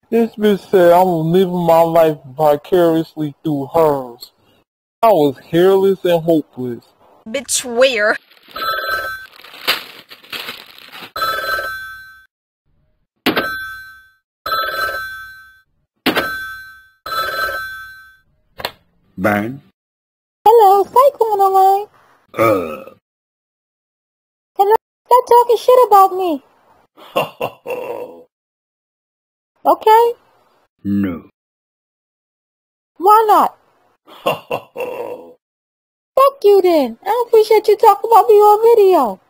This bitch said I'm living my life vicariously through hers. I was hairless and hopeless. Bitch, where? Bang. Hello, Psycho on the line. Hello, stop talking shit about me. Okay? No. Why not? Fuck you then. I don't appreciate you talking about me on video.